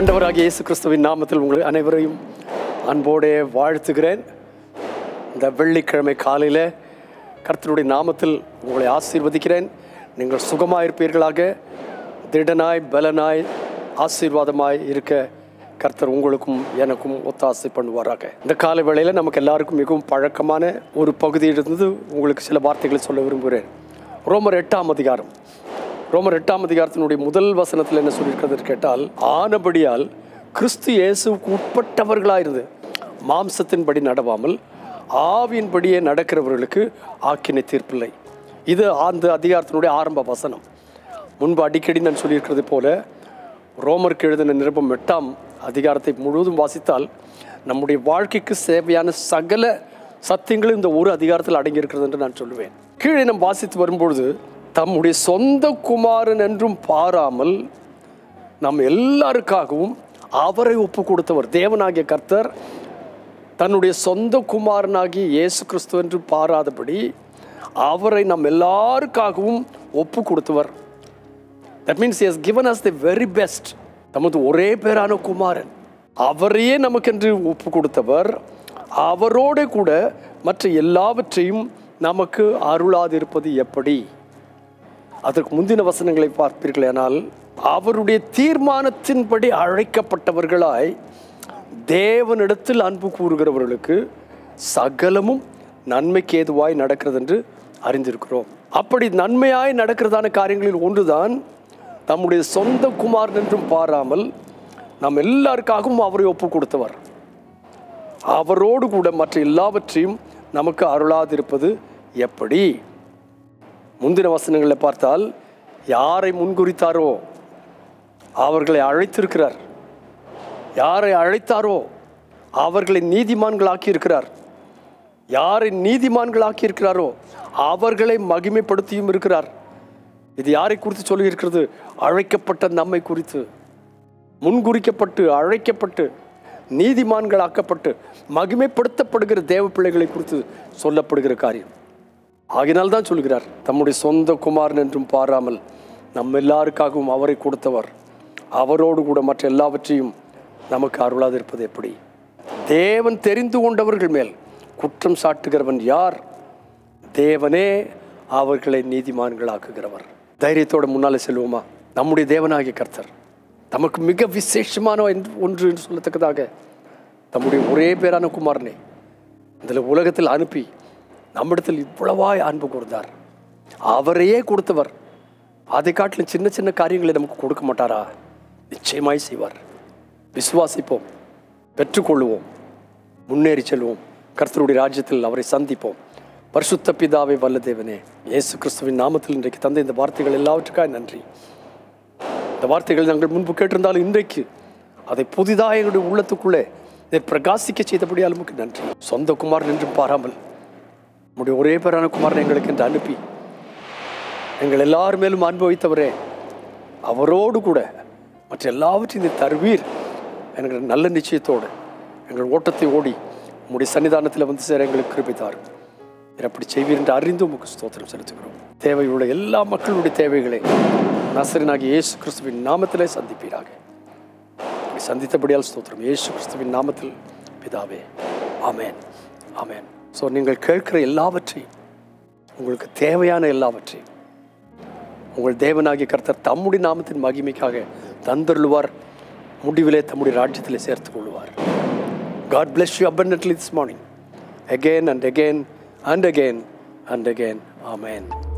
ஆண்டவராகிய இயேசு கிறிஸ்துவின் நாமத்தில் உங்கள் அனைவரையும் அன்போடு வாழ்த்துகிறேன். இந்த வெள்ளிக்கிழமை காலையில் கர்த்தருடைய நாமத்தில் உங்களை ஆசீர்வதிக்கிறேன். நீங்கள் சுகமாக இருப்பீர்களாக, திடனாய் பலனாய் ஆசீர்வாதமாய் இருக்க கர்த்தர் உங்களுக்கும் எனக்கும் ஒத்தாசை பண்ணுவாராக. இந்த காலை வேளையில் நமக்கு எல்லாருக்கும் மிகவும் பழக்கமான ஒரு பகுதியிலிருந்து உங்களுக்கு சில வார்த்தைகளை சொல்ல விரும்புகிறேன். ரோமர் 8ஆம் அதிகாரம். ரோமர் 8ஆம் அதிகாரத்தினுடைய முதல் வசனத்தில் என்ன சொல்லியிருக்கிறது கேட்டால், ஆனபடியால் கிறிஸ்து இயேசுவுக்கு உட்பட்டவர்களாயிருந்து மாம்சத்தின்படி நடவாமல் ஆவியின்படியே நடக்கிறவர்களுக்கு ஆக்கினை தீர்ப்பில்லை. இது அந்த அதிகாரத்தினுடைய ஆரம்ப வசனம். முன்பு அடிக்கடி நான் சொல்லியிருக்கிறது போல, ரோமருக்கு எழுதின நிருபம் 8ஆம் அதிகாரத்தை முழுவதும் வாசித்தால் நம்முடைய வாழ்க்கைக்கு தேவையான சகல சத்தியங்களும் இந்த ஒரு அதிகாரத்தில் அடங்கியிருக்கிறது என்று நான் சொல்லுவேன். கீழே நாம் வாசித்து வரும்பொழுது, தம்முடைய சொந்த குமாரன் என்றும் பாராமல் நம் எல்லாருக்காகவும் அவரை ஒப்பு கொடுத்தவர். தேவனாகிய கர்த்தர் தன்னுடைய சொந்த குமாரனாகிய இயேசு கிறிஸ்து என்று பாராதபடி அவரை நம் எல்லாருக்காகவும் ஒப்பு கொடுத்தவர். That means he has given us the very best. தமது ஒரே பேரான குமாரன், அவரையே நமக்கென்று ஒப்பு கொடுத்தவர். அவரோடு கூட மற்ற எல்லாவற்றையும் நமக்கு அருளாதிருப்பது எப்படி? அதற்கு முந்தின வசனங்களை பார்ப்பீர்களானால், அவருடைய தீர்மானத்தின்படி அழைக்கப்பட்டவர்களாய் தேவனிடத்தில் அன்பு கூறுகிறவர்களுக்கு சகலமும் நன்மைக்கு ஏதுவாய் நடக்கிறது என்று அறிந்திருக்கிறோம். அப்படி நன்மையாய் நடக்கிறதான காரியங்களில் ஒன்றுதான் தம்முடைய சொந்த குமாரன் என்றும் பாராமல் நம் எல்லாருக்காகவும் அவரை ஒப்பு கொடுத்தவர். அவரோடு கூட மற்ற எல்லாவற்றையும் நமக்கு அருளாதிருப்பது எப்படி? முந்தின வசனங்களை பார்த்தால், யாரை முன்குறித்தாரோ அவர்களை அழைத்திருக்கிறார். யாரை அழைத்தாரோ அவர்களை நீதிமான்களாக்கி இருக்கிறார். யாரை நீதிமான்களாக்கி இருக்கிறாரோ அவர்களை மகிமைப்படுத்தியும் இருக்கிறார். இது யாரை குறித்து சொல்லியிருக்கிறது? அழைக்கப்பட்ட நம்மை குறித்து. முன்குறிக்கப்பட்டு அழைக்கப்பட்டு நீதிமான்களாக்கப்பட்டு மகிமைப்படுத்தப்படுகிற தேவ பிள்ளைகளை குறித்து சொல்லப்படுகிற காரியம். ஆகினால் தான் சொல்கிறார், தம்முடைய சொந்த குமாரன் என்றும் பாராமல் நம்ம எல்லாருக்காகவும் அவரை கொடுத்தவர். அவரோடு கூட மற்ற எல்லாவற்றையும் நமக்கு அருளாதிருப்பது எப்படி? தேவன் தெரிந்து கொண்டவர்கள் மேல் குற்றம் சாட்டுகிறவன் யார்? தேவனே அவர்களை நீதிமான்களாக்குகிறவர். தைரியத்தோடு முன்னாலே செல்வோமா? நம்முடைய தேவனாகிய கர்த்தர் நமக்கு மிக விசேஷமான ஒன்று என்று சொல்லத்தக்கதாக தம்முடைய ஒரே பேரான குமாரனை இந்த உலகத்தில் அனுப்பி நம்மிடத்தில் இவ்வளவாய் அன்பு கூர்ந்தார். அவரையே கொடுத்தவர். அதை காட்டிலும் சின்ன சின்ன காரியங்களை நமக்கு கொடுக்க மாட்டாரா? நிச்சயமாய் செய்வார். விசுவாசிப்போம், பெற்றுக்கொள்வோம், முன்னேறி செல்வோம், கர்த்தருடைய ராஜ்யத்தில் அவரை சந்திப்போம். பரிசுத்த பிதாவே, வல்ல தேவனே, இயேசு கிறிஸ்துவின் நாமத்தில் இன்றைக்கு தந்த இந்த வார்த்தைகள் எல்லாவற்றுக்காக நன்றி. இந்த வார்த்தைகள் நாங்கள் முன்பு கேட்டிருந்தாலும் இன்றைக்கு அதை புதிதாக எங்களுடைய உள்ளத்துக்குள்ளே பிரகாசிக்க செய்தபடியால் நமக்கு நன்றி. சொந்த குமாரன் என்றும் பாராமல் நம்முடைய ஒரே பேரான குமாரன் எங்களுக்கு என்று அனுப்பி எங்கள் எல்லார் மேலும் அன்பு வைத்தவரே, அவரோடு கூட மற்ற எல்லாவற்றையும் தருவீர் என்கிற நல்ல நிச்சயத்தோடு எங்கள் ஓட்டத்தை ஓடி உங்களுடைய சன்னிதானத்தில் வந்து சேர எங்களுக்கு கிருபை தாரும். அப்படி செய்வீர் என்று அறிந்து உங்களுக்கு ஸ்தோத்திரம் செலுத்துகிறோம். தேவையுள்ள எல்லா மக்களுடைய தேவைகளை நசரேயனாகிய இயேசு கிறிஸ்துவின் நாமத்திலே சந்திப்பீராக. சந்தித்தபடியால் ஸ்தோத்திரம், இயேசு கிறிஸ்துவின் நாமத்தில் பிதாவே, ஆமேன், ஆமேன். ஸோ நீங்கள் கேட்கிற எல்லாவற்றையும், உங்களுக்கு தேவையான எல்லாவற்றையும் உங்கள் தேவனாகிய கர்த்தர் தம்முடைய நாமத்தின் மகிமைக்காக தந்தருள்வார். முடிவிலே தம்முடைய ராஜ்யத்திலே சேர்த்துக் கொள்வார். God bless you abundantly this morning. Again and again and again and again. Amen.